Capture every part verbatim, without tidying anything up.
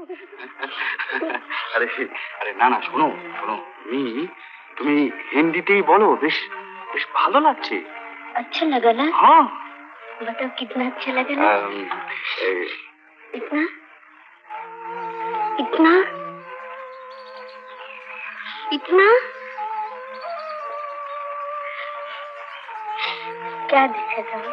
अरे अरे ना ना सुनो सुनो তুমি তুমি হিন্দিতেই বলো বেশ বেশ ভালো লাগছে। अच्छा लगा ना? हाँ। बताओ कितना अच्छा लगा ना? इतना इतना इतना क्या देखा था?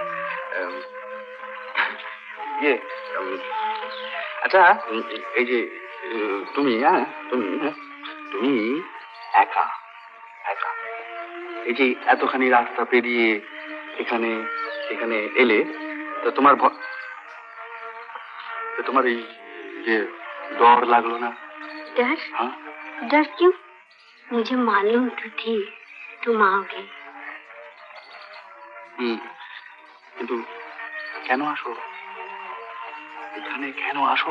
ये আচ্ছা এই যে তুমি হ্যাঁ তুমি তুমি একা একা এই যে এতখানি রাস্তা পেরিয়ে এখানে এখানে এলে তো তোমার তো তোমার এই যে डर লাগলো না? डर? हाँ? डर क्यों? मुझे मालूम तो थी तुम आओगे। हम्म किंतु কেন আসো এখানে কেন আসো?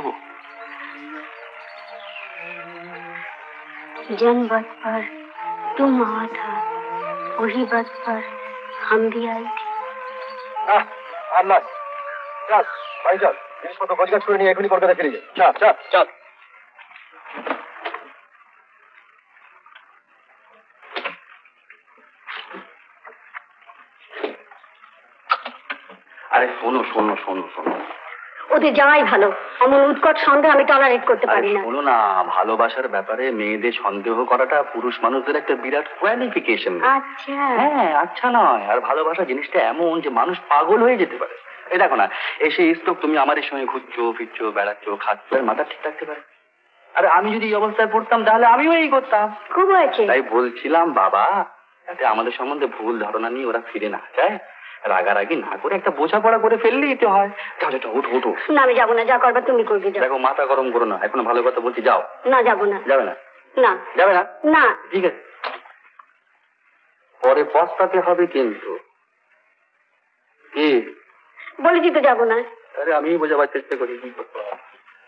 जन बात पर तुम आया था वही बात पर हम भी आए थे। हाँ, अल्लाह, चल, भाई चल, जिनिसपत्र गोछगाछ করে নিয়ে এখনই কলকাতা ফিরে যাই। চল, চল, চল। আরে শোনো শোনো শোনো শোনো ওদের যাওয়াই ভালো। অমন উৎকট সন্দেহ আমি টলারেট করতে পারি না। শোনো না, ভালোবাসার ব্যাপারে মেয়েদের সন্দেহ করাটা পুরুষ মানুষদের একটা বিরাট কোয়ালিফিকেশন। আচ্ছা হ্যাঁ, আচ্ছা নয়। আর ভালোবাসা জিনিসটা এমন যে মানুষ পাগল হয়ে যেতে পারে। এই দেখো না, এসে স্টোক তুমি আমার সঙ্গে ঘুরছো ফিরছো বেড়াচ্ছ খাচ্ছ, মাথা ঠিক রাখতে পারে। আরে আমি যদি এই অবস্থায় পড়তাম তাহলে আমিও এই করতাম। খুব হয়েছে। তাই বলছিলাম বাবা, যাতে আমাদের সম্বন্ধে ভুল ধারণা নিয়ে ওরা ফিরে না যায়, রাগারাগি না করে একটা বোঝাপড়া করে ফেললেই তো হয়। তাহলে তো উঠো উঠো। না আমি যাবো না, যা করবে তুমি করবে। দেখো মাথা গরম করো না, এখন ভালো কথা বলছি, যাও। না যাবো না। যাবে না? না যাবে না? না। ঠিক আছে, পরে পস্তাতে হবে কিন্তু। কি বলেছি তো যাবো না। আরে আমি বোঝাবার চেষ্টা করি কি করতে হবে।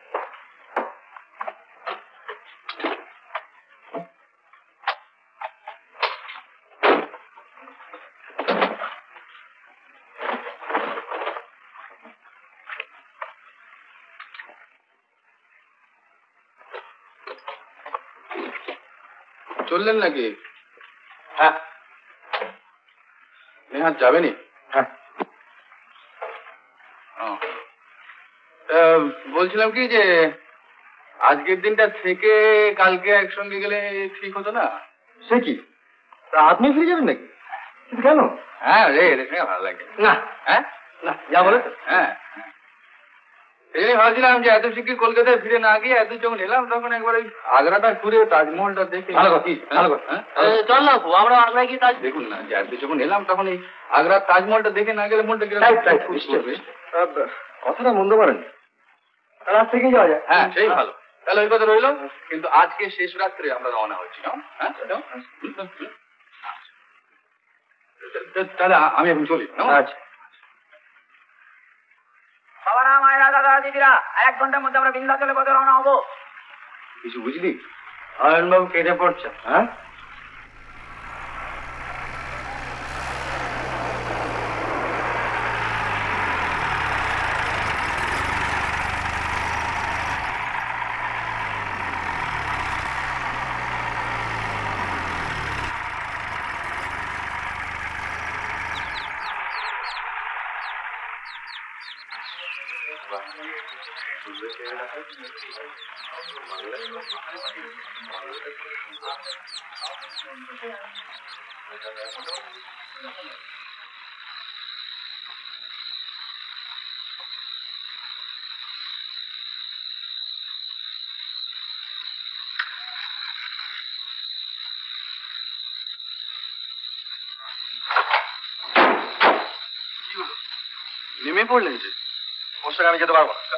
চললেন নাকি? হ্যাঁ। নেহাত যাবেনি? হ্যাঁ। বলছিলাম কি যে আজকের দিনটা থেকে কালকে একসঙ্গে গেলে ঠিক হতো না? সে কি, তা আপনি ফিরে যাবেন নাকি? কেন? হ্যাঁ রে, দেখে ভালো লাগে না। হ্যাঁ না, যা বলে তো। হ্যাঁ, এই ভাবছিলাম যে এত শিগগির কলকাতায় ফিরে না গিয়ে এত যখন এলাম তখন একবার ওই আগ্রাটা ঘুরে তাজমহলটা দেখে। ভালো কথা, ভালো কথা। চল না আমরা আগ্রায় গিয়ে তাজ দেখুন না, যে এত যখন এলাম তখন এই আগ্রার তাজমহলটা দেখে না গেলে মনটা গেলে কথাটা মন্দ করেন, রাত থেকেই যাওয়া যায়। হ্যাঁ সেই ভালো, তাহলে ওই কথা রইলো। কিন্তু আজকে শেষ রাত্রে আমরা রওনা হচ্ছি। হ্যাঁ তাহলে আমি এখন চলি। আচ্ছা বাবারা মায়েরা দাদারা দিদিরা, এক ঘন্টার মধ্যে আমরা বিন্ধ্যাচলের পথে রওনা হবো। কিছু বুঝলি? অয়নবাবু কেটে পড়ছে। হ্যাঁ নেমে পড়লেন যে? ওর সঙ্গে আমি যেতে পারবো না।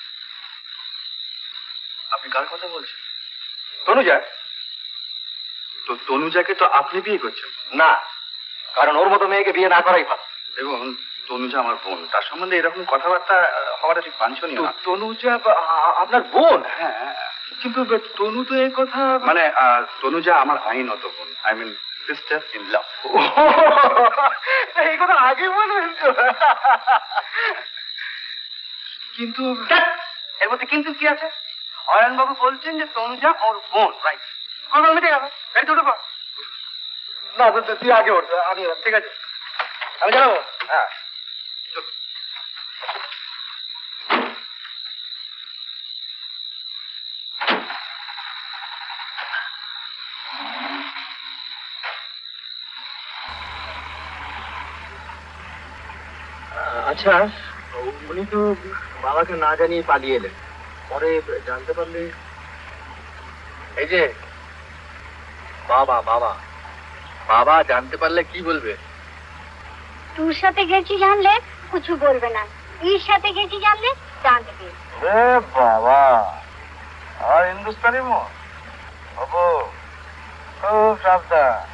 আপনি কার কথা বলছেন? তনুজা? তো তনুজাকে তো আপনি বিয়ে করছেন? না, কারণ ওর মতো মেয়েকে বিয়ে না করাই ভালো। এবং তনুজা আমার বোন, তার সম্বন্ধে এরকম কথাবার্তা হওয়াটা ঠিক বাঞ্ছনীয় না। তনুজা আপনার বোন? হ্যাঁ, কিন্তু তনু তো এই কথা মানে তনুজা আমার আইনত বোন, I mean sister in law. এই কথা আগে বলবেন তো। কিন্তু এর মধ্যে কিন্তু কি আছে? অয়ন বাবু বলছেন যে তনুজা ওর বোন, রাইট? আমার মিটে গেল, গাড়ি দুটো পা। না তুই- তুই আগে ওঠ, আমি ঠিক আছে, আমি জানাবো। হ্যাঁ আচ্ছা, উনি তো বাবাকে না জানিয়ে পালিয়ে এলেন, পরে জানতে পারলে? এই যে বাবা বাবা বাবা জানতে পারলে কি বলবে? তোর সাথে গেছি জানলে কিছু বলবে না, এর সাথে গেছি জানলে জানবে। রে বাবা, আর হিন্দুস্তানি মো বাবু, খুব সাবধান।